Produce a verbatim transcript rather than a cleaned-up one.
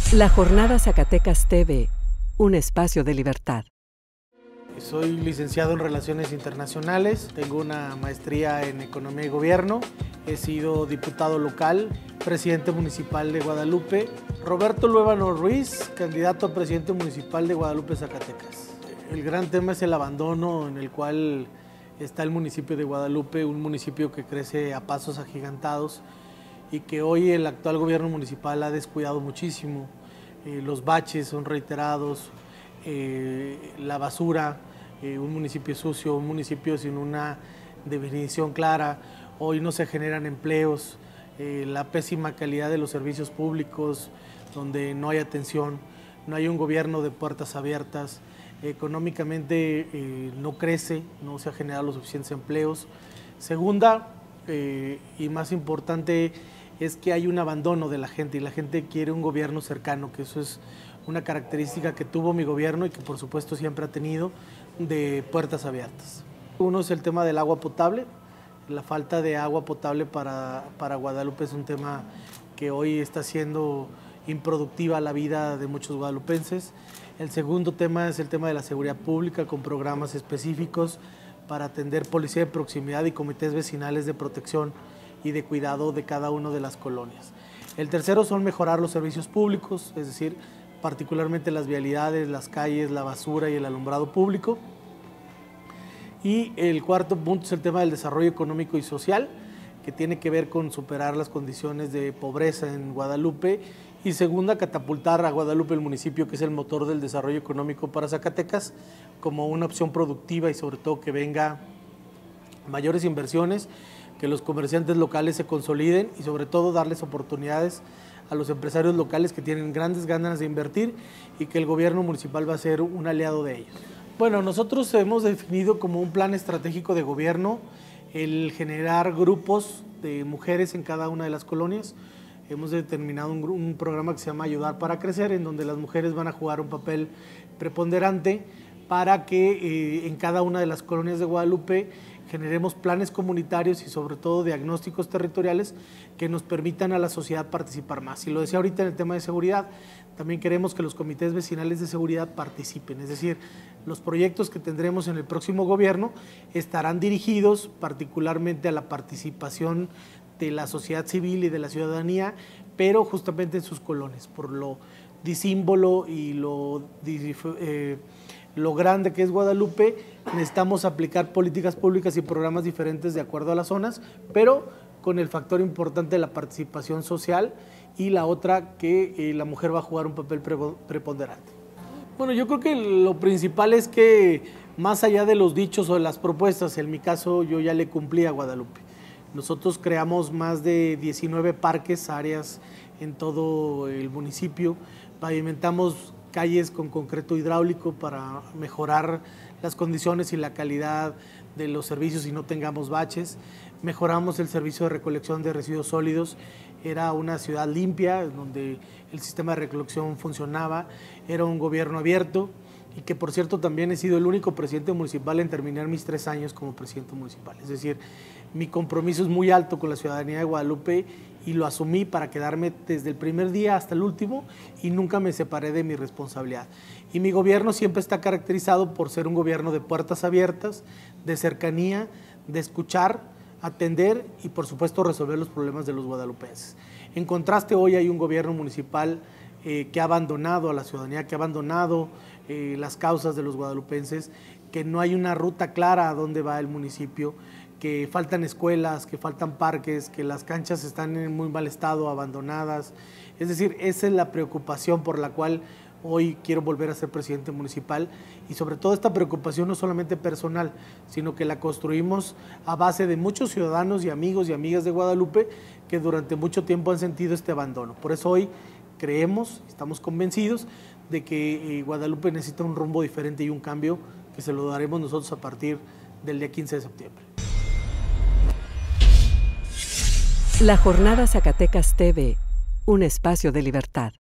La Jornada Zacatecas T V, un espacio de libertad. Soy licenciado en Relaciones Internacionales, tengo una maestría en Economía y Gobierno, he sido diputado local, presidente municipal de Guadalupe. Roberto Luébano Ruiz, candidato a presidente municipal de Guadalupe, Zacatecas. El gran tema es el abandono en el cual está el municipio de Guadalupe, un municipio que crece a pasos agigantados y que hoy el actual gobierno municipal ha descuidado muchísimo. Eh, los baches son reiterados, eh, la basura, eh, un municipio sucio, un municipio sin una definición clara. Hoy no se generan empleos, eh, la pésima calidad de los servicios públicos, donde no hay atención, no hay un gobierno de puertas abiertas, económicamente eh, no crece, no se han generado los suficientes empleos. Segunda, eh, y más importante, es que hay un abandono de la gente y la gente quiere un gobierno cercano, que eso es una característica que tuvo mi gobierno y que por supuesto siempre ha tenido, de puertas abiertas. Uno es el tema del agua potable. La falta de agua potable para, para Guadalupe es un tema que hoy está siendo improductiva la vida de muchos guadalupenses. El segundo tema es el tema de la seguridad pública, con programas específicos para atender policía de proximidad y comités vecinales de protección y de cuidado de cada una de las colonias. El tercero son mejorar los servicios públicos, es decir, particularmente las vialidades, las calles, la basura y el alumbrado público. Y el cuarto punto es el tema del desarrollo económico y social, que tiene que ver con superar las condiciones de pobreza en Guadalupe. Y segunda, catapultar a Guadalupe, el municipio que es el motor del desarrollo económico para Zacatecas, como una opción productiva y sobre todo que venga mayores inversiones, que los comerciantes locales se consoliden y sobre todo darles oportunidades a los empresarios locales que tienen grandes ganas de invertir y que el gobierno municipal va a ser un aliado de ellos. Bueno, nosotros hemos definido como un plan estratégico de gobierno el generar grupos de mujeres en cada una de las colonias. Hemos determinado un, un programa que se llama Ayudar para Crecer, en donde las mujeres van a jugar un papel preponderante para que eh, en cada una de las colonias de Guadalupe generemos planes comunitarios y sobre todo diagnósticos territoriales que nos permitan a la sociedad participar más. Y lo decía ahorita en el tema de seguridad, también queremos que los comités vecinales de seguridad participen, es decir, los proyectos que tendremos en el próximo gobierno estarán dirigidos particularmente a la participación de la sociedad civil y de la ciudadanía, pero justamente en sus colonias, por lo disímbolo y lo, eh, lo grande que es Guadalupe. Necesitamos aplicar políticas públicas y programas diferentes de acuerdo a las zonas, pero con el factor importante de la participación social y la otra que eh, la mujer va a jugar un papel preponderante. Bueno, yo creo que lo principal es que más allá de los dichos o de las propuestas, en mi caso yo ya le cumplí a Guadalupe. Nosotros creamos más de diecinueve parques, áreas en todo el municipio, pavimentamos calles con concreto hidráulico para mejorar las condiciones y la calidad de los servicios y no tengamos baches. Mejoramos el servicio de recolección de residuos sólidos. Era una ciudad limpia, donde el sistema de recolección funcionaba. Era un gobierno abierto y que, por cierto, también he sido el único presidente municipal en terminar mis tres años como presidente municipal. Es decir, mi compromiso es muy alto con la ciudadanía de Guadalupe y lo asumí para quedarme desde el primer día hasta el último y nunca me separé de mi responsabilidad. Y mi gobierno siempre está caracterizado por ser un gobierno de puertas abiertas, de cercanía, de escuchar, atender y por supuesto resolver los problemas de los guadalupenses. En contraste, hoy hay un gobierno municipal eh, que ha abandonado a la ciudadanía, que ha abandonado eh, las causas de los guadalupenses, que no hay una ruta clara a dónde va el municipio, que faltan escuelas, que faltan parques, que las canchas están en muy mal estado, abandonadas. Es decir, esa es la preocupación por la cual hoy quiero volver a ser presidente municipal y sobre todo esta preocupación no solamente personal, sino que la construimos a base de muchos ciudadanos y amigos y amigas de Guadalupe que durante mucho tiempo han sentido este abandono. Por eso hoy creemos, estamos convencidos de que Guadalupe necesita un rumbo diferente y un cambio que se lo daremos nosotros a partir del día quince de septiembre. La Jornada Zacatecas T V, un espacio de libertad.